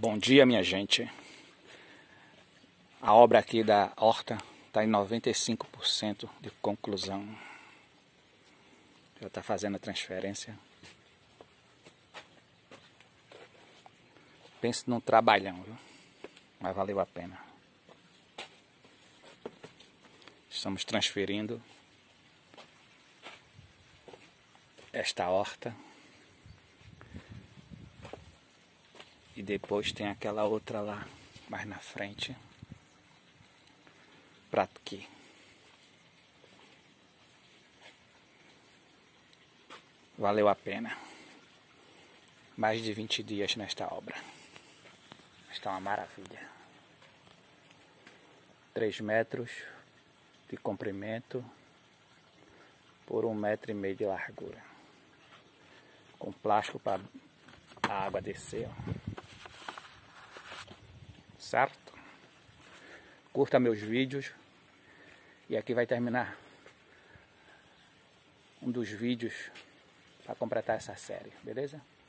Bom dia, minha gente. A obra aqui da horta está em 95% de conclusão. Já está fazendo a transferência. Pense num trabalhão, viu? Mas valeu a pena. Estamos transferindo esta horta. E depois tem aquela outra lá, mais na frente. Pra aqui. Valeu a pena. Mais de 20 dias nesta obra. Está uma maravilha. 3 metros de comprimento por 1,5 metro de largura. Com plástico para a água descer, ó. Certo? Curta meus vídeos. E aqui vai terminar um dos vídeos para completar essa série, beleza?